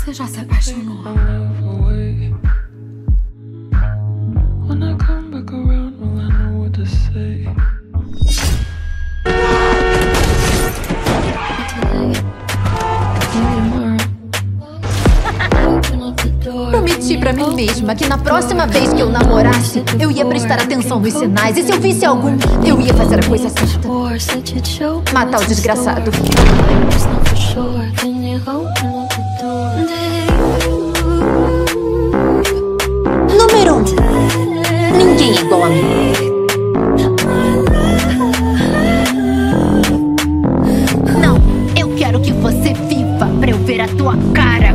Você já se apaixonou? Prometi pra mim mesma que na próxima vez que eu namorasse, eu ia prestar atenção nos sinais. E se eu visse algum, eu ia fazer a coisa certa. Matar o desgraçado. Número 1. Ninguém é igual a mim. Não, eu quero que você viva pra eu ver a tua cara.